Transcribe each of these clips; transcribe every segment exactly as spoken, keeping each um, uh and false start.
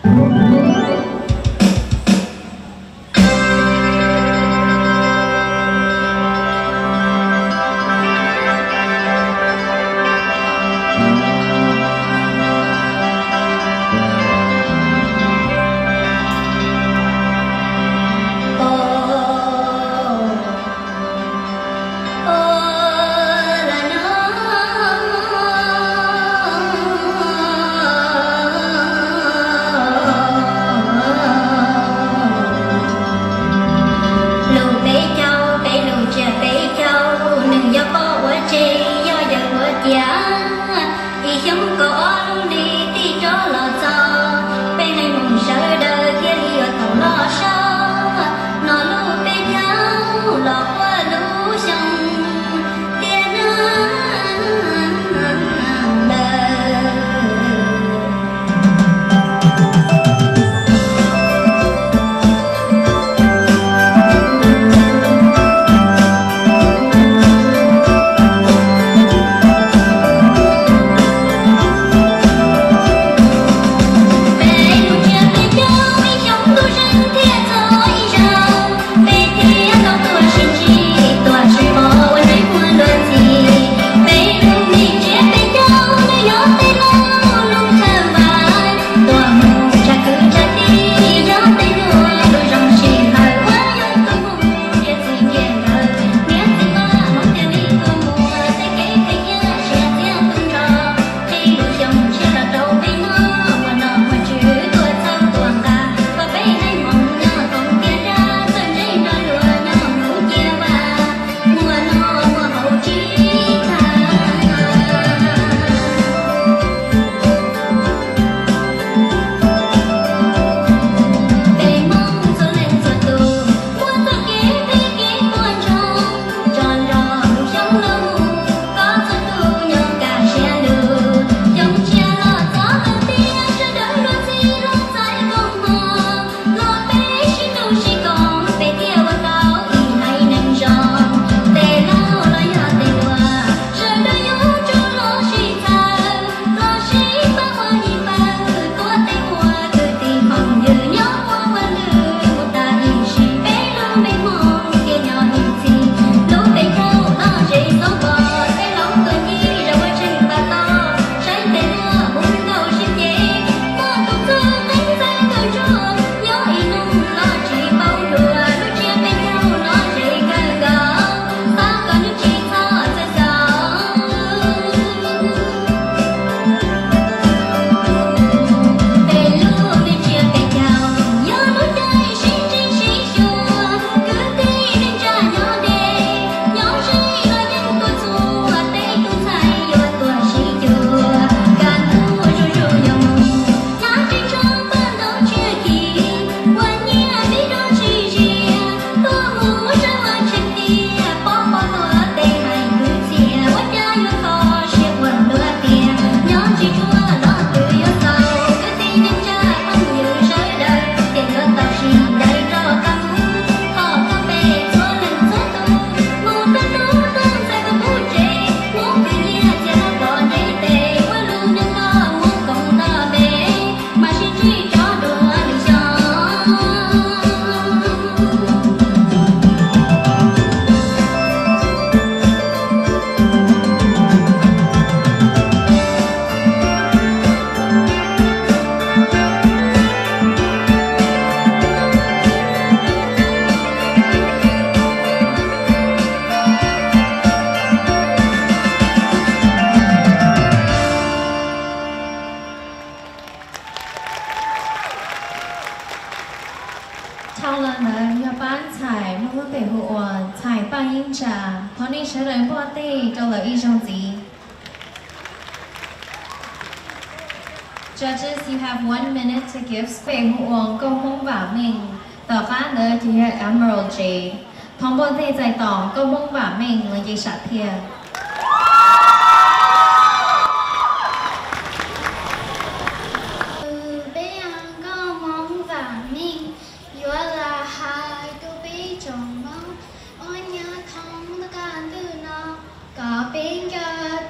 超了呢，要班彩，我们北户我彩扮音茶，同你十人破地，做了一双子。Judges, you have one minute to give Quang Huong Câu Mông Vả Mình. Tờ phát nữa thì là Emerald Jade. Thông bộ thế giải tỏ Câu Mông Vả Mình là gì sát thiệt.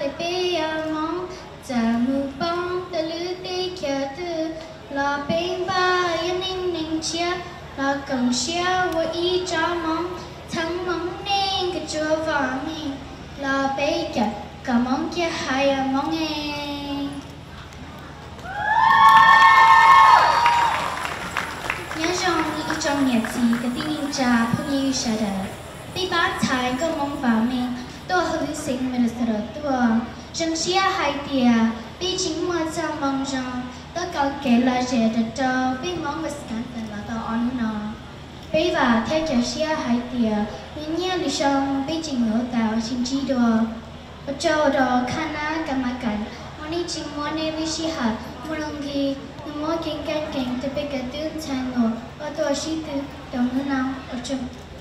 La 更小我一朝梦，曾梦念个做房面，老北角个梦个还有梦哎。nhớ rằng trong nhật gì cái tin cha phong yêu sa đà, bị bán thái cái mong vào mình, tôi hơi sinh mình sợ tôi, rằng xia hai tia, bị chính mà cha mong rằng tôi cầu kể là dễ được cho, bị mong vật cản tận là tôi ăn nó, bị và theo cho xia hai tia, mình nhớ lý xong bị chính ở tạo chính trị đồ, ở chỗ đó khana cái mà cảnh, moni chính món này bị xia hạt, món gì mỗi kinh cảnh cảnh từ bên cái tương thành nổi và tôi chỉ từ đồng nữa nào ở trong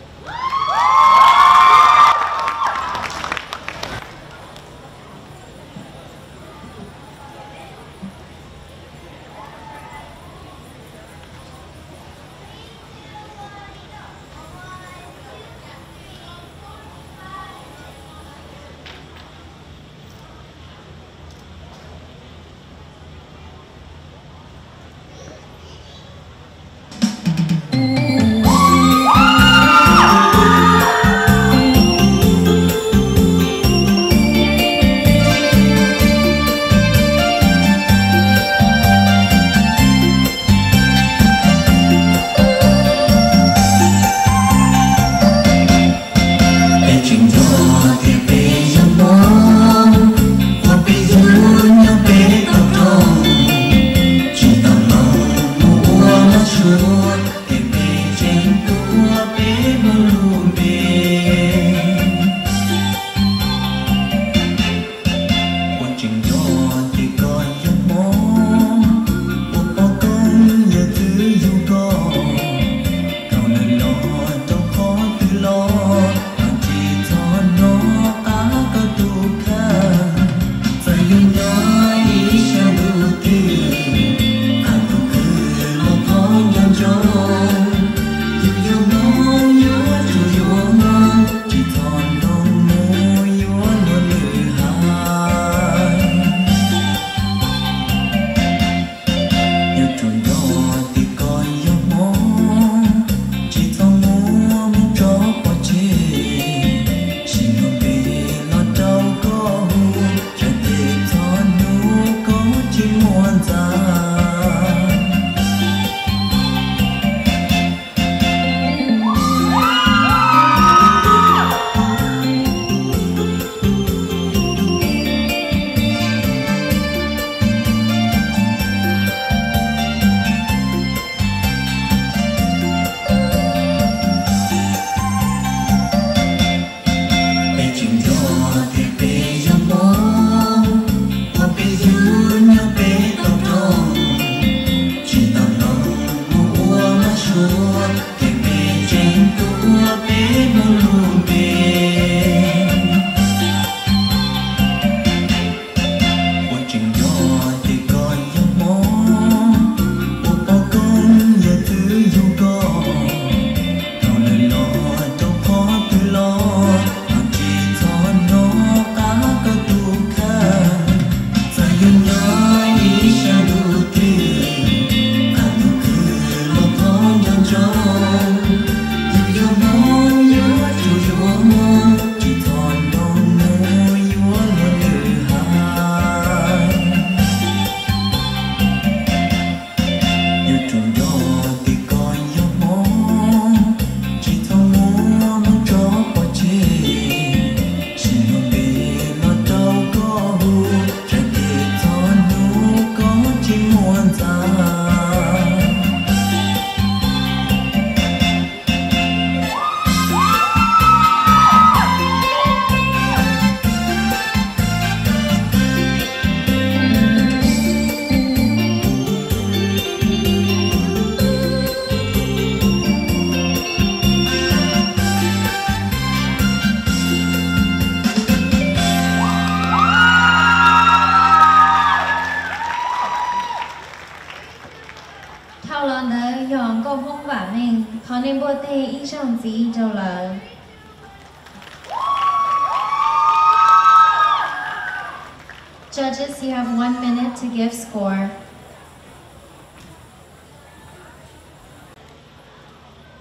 Judges, you have one minute to give score.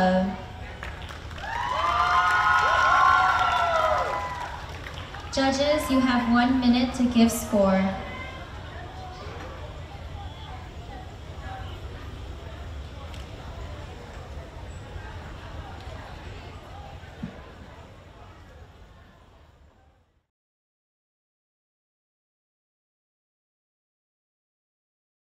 love. Judges, you have one minute to give score.